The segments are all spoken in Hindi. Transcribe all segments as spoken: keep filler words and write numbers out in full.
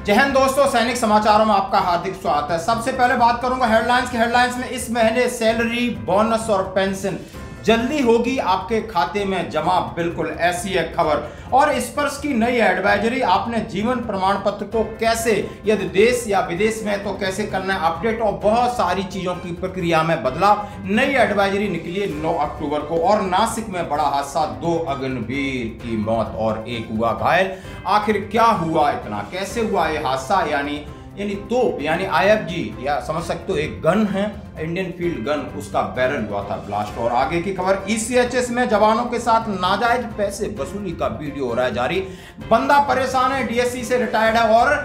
जय हिंद दोस्तों, सैनिक समाचारों में आपका हार्दिक स्वागत है। सबसे पहले बात करूंगा हेडलाइंस की। हेडलाइंस में इस महीने सैलरी, बोनस और पेंशन जल्दी होगी आपके खाते में जमा, बिल्कुल ऐसी है खबर। और स्पर्श की नई एडवाइजरी, आपने जीवन प्रमाण पत्र को कैसे, यदि देश या विदेश में तो कैसे करना है अपडेट, और बहुत सारी चीजों की प्रक्रिया में बदलाव। नई एडवाइजरी निकली है नौ अक्टूबर को। और नासिक में बड़ा हादसा, दो अग्निवीर की मौत और एक हुआ घायल। आखिर क्या हुआ, इतना कैसे हुआ ये हादसा? यानी यानी तोप यानी आई एफ जी, या समझ सकते हो एक गन है, इंडियन फील्ड गन, उसका बैरल हुआ था ब्लास्ट। और आगे की खबर, ई सी एच एस में जवानों के साथ नाजायज पैसे वसूली का वीडियो हो रहा है जारी। बंदा परेशान है, डी एस सी से रिटायर्ड है और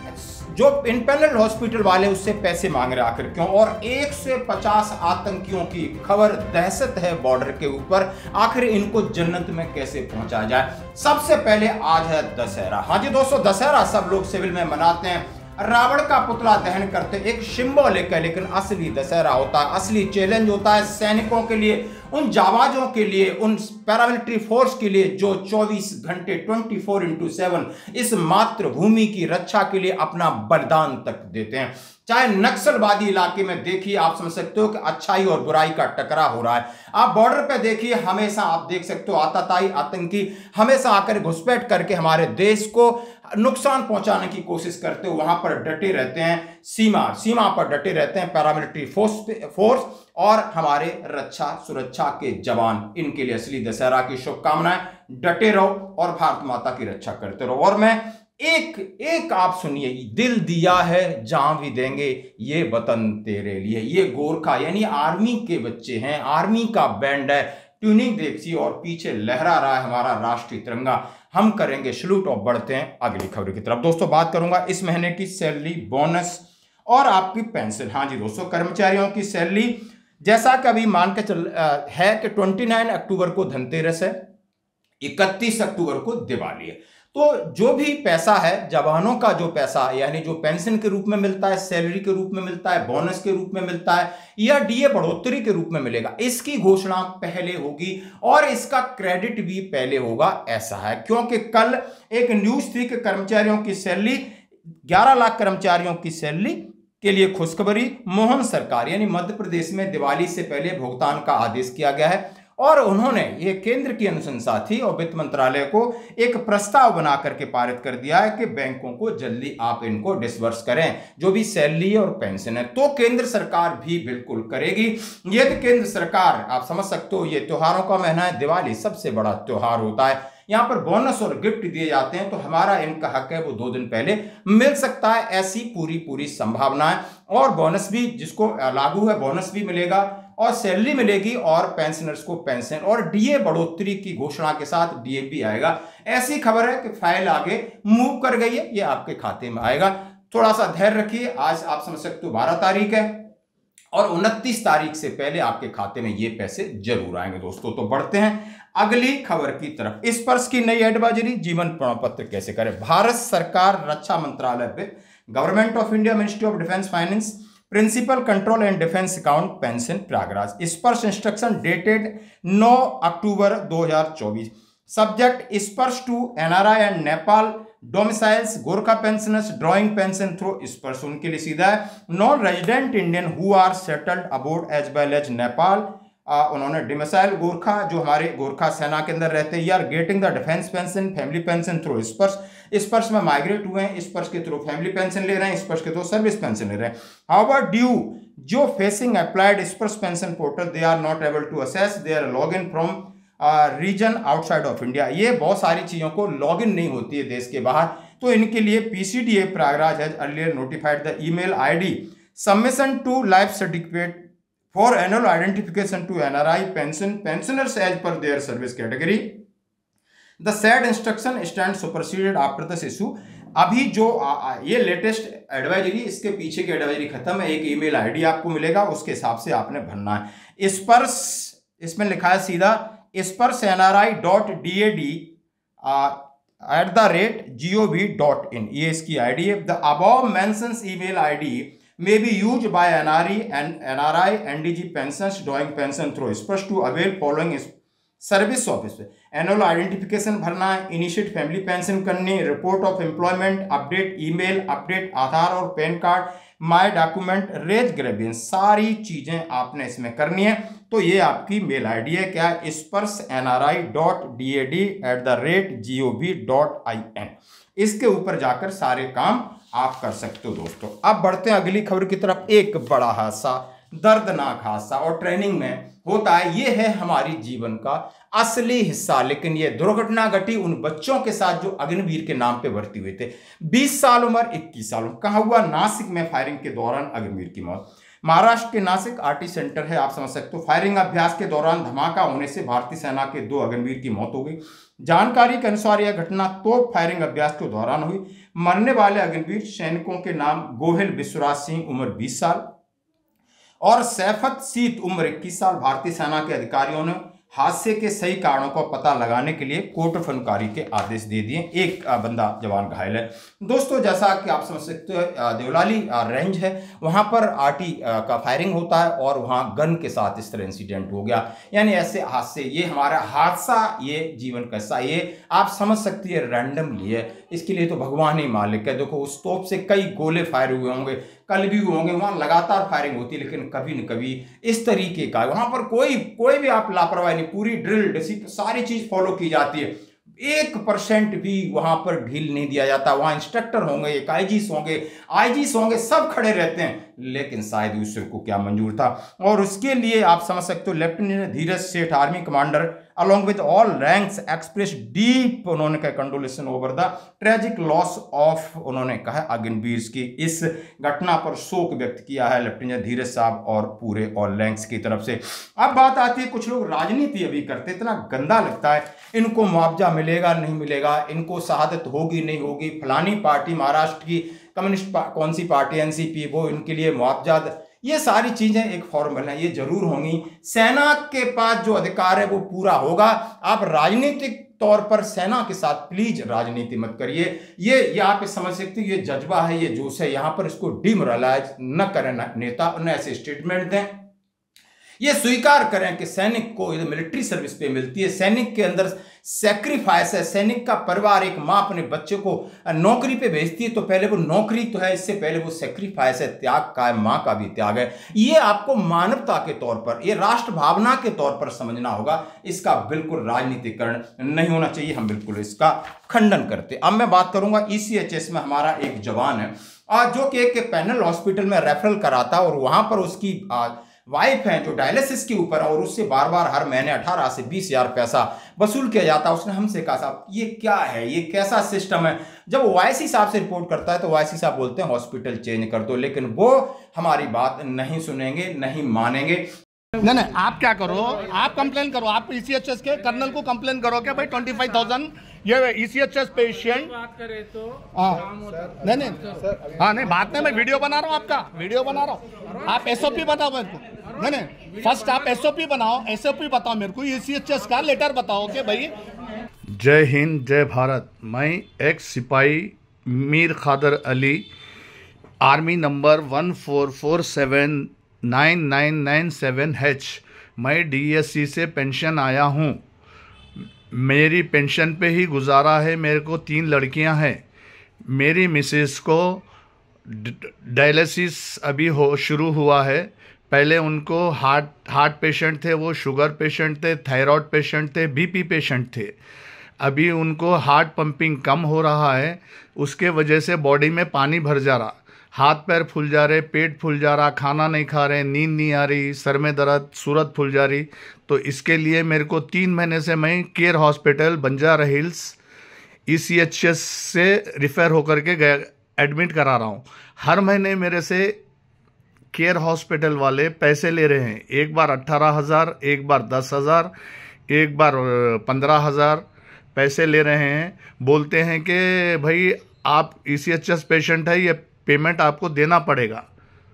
जो इंपेनल हॉस्पिटल वाले उससे पैसे मांग रहे, आखिर क्यों? और एक सौ पचास आतंकियों की खबर, दहशत है बॉर्डर के ऊपर, आखिर इनको जन्नत में कैसे पहुंचाया जाए? सबसे पहले आज है दशहरा। हाँ जी दोस्तों, दशहरा सब लोग सिविल में मनाते हैं, रावण का पुतला दहन करते, एक सिंबॉलिक है, लेकिन असली दशहरा होता है, असली चैलेंज होता है सैनिकों के लिए, उन जाबाजों के लिए, उन पैरामिलिट्री फोर्स के लिए जो चौबीस घंटे चौबीस इंटू सेवन इस मातृभूमि की रक्षा के लिए अपना बलिदान तक देते हैं। चाहे नक्सलवादी इलाके में देखिए, आप समझ सकते हो कि अच्छाई और बुराई का टकराव हो रहा है। आप बॉर्डर पे देखिए, हमेशा आप देख सकते हो आतताई आतंकी हमेशा आकर घुसपैठ करके हमारे देश को नुकसान पहुंचाने की कोशिश करते हो, वहां पर डटे रहते हैं, सीमा सीमा पर डटे रहते हैं पैरामिलिट्री फोर्स फोर्स और हमारे रक्षा सुरक्षा के जवान। इनके लिए असली दशहरा की शुभकामनाएं। डटे रहो और भारत माता की रक्षा करते रहो। और मैं एक एक आप सुनिए, दिल दिया है जहां भी देंगे, ये वतन तेरे लिए। ये गोरखा यानी आर्मी के बच्चे हैं, आर्मी का बैंड है, ट्यूनिंग देखिए और पीछे लहरा रहा है हमारा राष्ट्रीय तिरंगा। हम करेंगे सलूट और बढ़ते हैं अगली खबर की तरफ। दोस्तों बात करूंगा इस महीने की सैलरी, बोनस और आपकी पेंशन। हाँ जी दोस्तों, कर्मचारियों की सैलरी जैसा कि अभी मान के चल है कि उनतीस अक्टूबर को धनतेरस है, इकतीस अक्टूबर को दिवाली है। तो जो भी पैसा है, जवानों का जो पैसा यानी जो पेंशन के रूप में मिलता है, सैलरी के रूप में मिलता है, बोनस के रूप में मिलता है या डीए बढ़ोतरी के रूप में मिलेगा, इसकी घोषणा पहले होगी और इसका क्रेडिट भी पहले होगा। ऐसा है क्योंकि कल एक न्यूज थी कि कर्मचारियों की सैलरी, ग्यारह लाख कर्मचारियों की सैलरी के लिए खुशखबरी। मोहन सरकार यानी मध्य प्रदेश में दिवाली से पहले भुगतान का आदेश किया गया है और उन्होंने ये केंद्र की अनुशंसा थी और वित्त मंत्रालय को एक प्रस्ताव बना करके पारित कर दिया है कि बैंकों को जल्दी आप इनको डिसबर्स करें जो भी सैलरी और पेंशन है। तो केंद्र सरकार भी बिल्कुल करेगी। यदि केंद्र सरकार, आप समझ सकते हो ये त्योहारों का महीना है, दिवाली सबसे बड़ा त्योहार होता है, यहाँ पर बोनस और गिफ्ट दिए जाते हैं, तो हमारा इनका हक है वो दो दिन पहले मिल सकता है, ऐसी पूरी पूरी संभावना है। और बोनस भी जिसको लागू है, बोनस भी मिलेगा और सैलरी मिलेगी और पेंशनर्स को पेंशन और डीए बढ़ोतरी की घोषणा के साथ डीए भी आएगा। ऐसी खबर है कि फाइल आगे मूव कर गई है, ये आपके खाते में आएगा। थोड़ा सा धैर्य रखिए, आज आप समझ सकते हो बारह तारीख है और उनतीस तारीख से पहले आपके खाते में ये पैसे जरूर आएंगे दोस्तों। तो बढ़ते हैं अगली खबर की तरफ। स्पर्श की नई एडवाइजरी, जीवन प्रमाण पत्र कैसे करें। भारत सरकार, रक्षा मंत्रालय, government of India, ministry of defence finance, principal control and defence account, pension, Prayagraj. Sparsh instruction dated नौ अक्टूबर दो हजार चौबीस। Subject Sparsh to NRI and Nepal domiciles, Gorkha pensioners drawing pension through Sparsh. उनके लिए सीधा है non resident Indian who are settled abroad as well as Nepal. Ah, उन्होंने डिमिसाइल गोरखा जो हमारे गोरखा सेना के अंदर रहते हैं, यार getting the defence pension family pension through Sparsh. Sparsh में माइग्रेट हुए हैं, स्पर्श के थ्रू फैमिली पेंशन ले रहे हैं, स्पर्श के थ्रू सर्विस पेंशन ले रहे हैं। हाउएवर ड्यू जो facing applied Sparsh pension portal, they are not able to access their log in from region outside of India. ये बहुत सारी चीजों को लॉग इन नहीं होती है देश के बाहर, तो इनके लिए PCDA Prayagraj has earlier notified the email ID submission to life certificate for annual identification to N R I pension pensioners as per their service category. The said instruction stands superseded after this issue. अभी जो आ, आ, ये लेटेस्ट एडवाइजरी, इसके पीछे की एडवाइजरी खत्म है, एक ईमेल आईडी आपको मिलेगा, उसके हिसाब से आपने भरना है। स्पर्श, इसमें लिखा है सीधा Sparsh N R I dot D A D at the rate G O V dot in, ये इसकी आईडी है। The above mentions email ID may be used by N R I and N R I N D G pensions drawing pension through Sparsh to avail following service office। Annual identification भरना है, इनिशिएट फैमिली पेंशन करनी, report of employment, update email, update Aadhaar और PAN card, my document, raise grievance, सारी चीजें आपने इसमें करनी है। तो ये आपकी मेल आईडी है, क्या, Sparsh N R I dot D A D at the rate G O V dot I N. इसके ऊपर जाकर सारे काम आप कर सकते हो दोस्तों। अब बढ़ते हैं अगली खबर की तरफ। एक बड़ा हादसा, दर्दनाक हादसा, और ट्रेनिंग में होता है, ये है हमारी जीवन का असली हिस्सा। लेकिन ये दुर्घटना घटी उन बच्चों के साथ जो अग्निवीर के नाम पे भर्ती हुए थे। बीस साल उम्र, इक्कीस साल उम्र। कहां हुआ? नासिक में फायरिंग के दौरान अग्निवीर की मौत। महाराष्ट्र के नासिक आरटी सेंटर है, आप समझ सकते हो। फायरिंग अभ्यास के दौरान धमाका होने से भारतीय सेना के दो अग्निवीर की मौत हो गई। जानकारी के अनुसार यह घटना तोप फायरिंग अभ्यास के दौरान हुई। मरने वाले अग्निवीर सैनिकों के नाम गोहिल विश्वराज सिंह, उम्र बीस साल, और सैफत सीत, उम्र इक्कीस साल। भारतीय सेना के अधिकारियों ने हादसे के सही कारणों का पता लगाने के लिए कोर्ट ऑफ इंक्वायरी के आदेश दे दिए। एक बंदा जवान घायल है दोस्तों। जैसा कि आप समझ सकते हो, देवलाली रेंज है, वहां पर आरटी का फायरिंग होता है और वहां गन के साथ इस तरह इंसिडेंट हो गया। यानी ऐसे हादसे, ये हमारा हादसा, ये जीवन का हिस्सा, ये आप समझ सकती है रैंडमली है। इसके लिए तो भगवान ही मालिक है। देखो, उस तोप से कई गोले फायर हुए होंगे, कल भी हुए होंगे, वहां लगातार फायरिंग होती है, लेकिन कभी न कभी इस तरीके का वहां पर कोई कोई भी आप लापरवाही नहीं, पूरी ड्रिल डिसिप्लिन सारी चीज फॉलो की जाती है। एक परसेंट भी वहां पर ढील नहीं दिया जाता। वहां इंस्ट्रक्टर होंगे, एक आईजीस होंगे, आईजीस होंगे, सब खड़े रहते हैं, लेकिन शायद ईश्वर को क्या मंजूर था। और उसके लिए आप समझ सकते हो, lieutenant Dheeraj Seth, army commander, along with all ranks expressed deep, उन्होंने कहा, condolence over the tragic loss of, उन्होंने कहा अग्निवीर की इस घटना पर शोक व्यक्त किया है लेफ्टिनेंट धीरज साहब और पूरे ऑल रैंक्स की तरफ से। अब बात आती है, कुछ लोग राजनीति अभी करते, इतना गंदा लगता है। इनको मुआवजा मिलेगा नहीं मिलेगा, इनको शहादत होगी नहीं होगी, फलानी पार्टी, महाराष्ट्र की कम्युनिस्ट पा, कौन सी पार्टी, एनसीपी, वो इनके लिए मुआवजा, ये सारी चीजें एक फॉर्मल है, ये जरूर होंगी। सेना के पास जो अधिकार है वो पूरा होगा। आप राजनीतिक तौर पर सेना के साथ प्लीज राजनीति मत करिए। ये ये आप समझ सकते हो, ये जज्बा है, ये जोश है, यहां पर इसको डिमोरलाइज न करें नेता, न ऐसे स्टेटमेंट दें। ये स्वीकार करें कि सैनिक को मिलिट्री सर्विस पे मिलती है, सैनिक के अंदर सैक्रिफाइस है। सैनिक का परिवार, एक माँ अपने बच्चे को नौकरी पे भेजती है तो पहले वो नौकरी तो है, इससे पहले वो सैक्रिफाइस है, त्याग का है, माँ का भी त्याग है। ये आपको मानवता के तौर पर, ये राष्ट्र भावना के तौर पर समझना होगा। इसका बिल्कुल राजनीतिकरण नहीं होना चाहिए, हम बिल्कुल इसका खंडन करते। अब मैं बात करूंगा ईसीएचएस में हमारा एक जवान है जो कि एक पैनल हॉस्पिटल में रेफरल कराता और वहां पर उसकी वाइफ है जो डायलिसिस के ऊपर है और उससे बार बार हर महीने अठारह से बीस हजार पैसा वसूल किया जाता है। उसने हमसे कहा, साहब ये क्या है, ये कैसा सिस्टम है? जब ओआईसी साहब से रिपोर्ट करता है तो ओआईसी साहब बोलते हैं हॉस्पिटल चेंज कर दो, लेकिन वो हमारी बात नहीं सुनेंगे, नहीं मानेंगे। नहीं नहीं, आप क्या करो, आप कंप्लेन करो, आप ईसीएचएस के कर्नल को कंप्लेन करो कि भाई ट्वेंटी फाइव थाउजेंड ये ईसीएचएस पेशेंट बात करे तो हाँ नहीं नहीं हाँ नहीं बात नहीं, मैं वीडियो बना रहा हूँ, आपका वीडियो बना रहा हूँ। आप एसओपी बताओ मेरे को। नहीं नहीं, फर्स्ट आप एसओपी बनाओ, एसओपी बताओ मेरे को, ईसीएचएस का लेटर बताओ कि भाई। जय हिंद, जय भारत। मैं एक्स सिपाही Mir Khadar Ali, army number one four four seven nine nine nine seven H, मैं डीएससी से पेंशन आया हूँ। मेरी पेंशन पे ही गुजारा है। मेरे को तीन लड़कियां हैं। मेरी मिसेस को डायलिसिस अभी हो शुरू हुआ है। पहले उनको हार्ट हार्ट पेशेंट थे, वो शुगर पेशेंट थे, थायराइड पेशेंट थे, बीपी पेशेंट थे। अभी उनको हार्ट पंपिंग कम हो रहा है, उसके वजह से बॉडी में पानी भर जा रहा, हाथ पैर फूल जा रहे, पेट फूल जा रहा, खाना नहीं खा रहे, नींद नहीं आ रही, सर में दर्द, सूरत फूल जा रही। तो इसके लिए मेरे को तीन महीने से मैं care hospital Banjara hills ECHS से रिफ़र होकर के गया एडमिट करा रहा हूँ। हर महीने मेरे से केयर हॉस्पिटल वाले पैसे ले रहे हैं। एक बार अट्ठारह हज़ार, एक बार दस हज़ार, एक बार पंद्रह हज़ार पैसे ले रहे हैं। बोलते हैं कि भाई आप ईसीएचएस पेशेंट है, ये पेमेंट आपको देना पड़ेगा।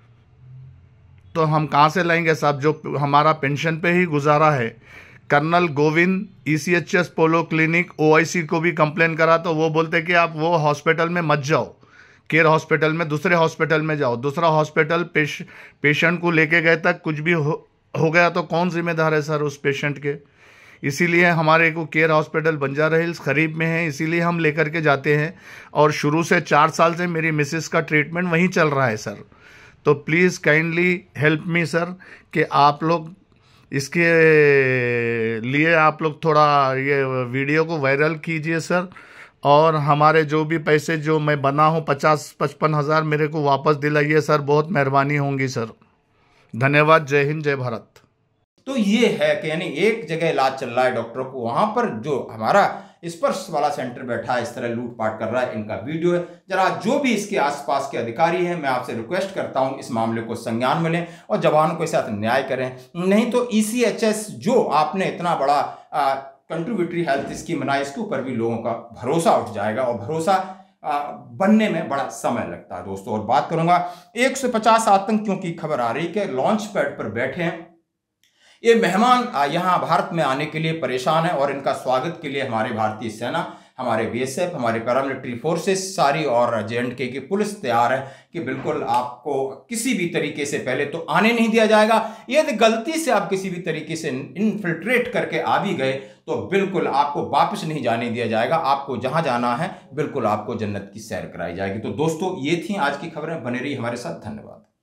तो हम कहाँ से लाएंगे साहब, जो हमारा पेंशन पे ही गुजारा है। Colonel Govind ECHS polo clinic OIC को भी कंप्लेन करा तो वो बोलते कि आप वो हॉस्पिटल में मत जाओ, केयर हॉस्पिटल में, दूसरे हॉस्पिटल में जाओ। दूसरा हॉस्पिटल पेश, पेशेंट को लेके गए तक कुछ भी हो, हो गया तो कौन जिम्मेदार है सर उस पेशेंट के? इसीलिए हमारे को केयर हॉस्पिटल बंजारा हिल्स करीब में है, इसीलिए हम लेकर के जाते हैं। और शुरू से चार साल से मेरी मिसेस का ट्रीटमेंट वहीं चल रहा है सर। तो please kindly help me sir, कि आप लोग इसके लिए आप लोग थोड़ा ये वीडियो को वायरल कीजिए सर। और हमारे जो भी पैसे जो मैं बना हूँ पचास पचपन हज़ार मेरे को वापस दिलाइए सर, बहुत मेहरबानी होंगी सर। धन्यवाद। जय हिंद, जय भारत। तो ये है कि यानी एक जगह इलाज चल रहा है डॉक्टरों को, वहां पर जो हमारा स्पर्श वाला सेंटर बैठा है इस तरह लूटपाट कर रहा है, इनका वीडियो है। जरा जो भी इसके आसपास के अधिकारी हैं, मैं आपसे रिक्वेस्ट करता हूं इस मामले को संज्ञान में लें और जवानों के साथ न्याय करें। नहीं तो ई सी एच एस जो आपने इतना बड़ा कंट्रीब्यूटरी हेल्थ स्कीम बनाई, इसके ऊपर भी लोगों का भरोसा उठ जाएगा और भरोसा आ, बनने में बड़ा समय लगता है दोस्तों। और बात करूंगा एक सौ पचास आतंकियों की खबर आ रही है कि लॉन्च पैड पर बैठे हैं ये मेहमान, यहाँ भारत में आने के लिए परेशान है और इनका स्वागत के लिए हमारे भारतीय सेना, हमारे बी एस एफ, हमारे पैरामिलिट्री फोर्सेस सारी और जे एंड के की पुलिस तैयार है कि बिल्कुल आपको किसी भी तरीके से पहले तो आने नहीं दिया जाएगा। यदि गलती से आप किसी भी तरीके से इन्फिल्ट्रेट करके आ भी गए तो बिल्कुल आपको वापस नहीं जाने दिया जाएगा। आपको जहां जाना है बिल्कुल आपको जन्नत की सैर कराई जाएगी। तो दोस्तों ये थी आज की खबरें, बने रही हमारे साथ। धन्यवाद।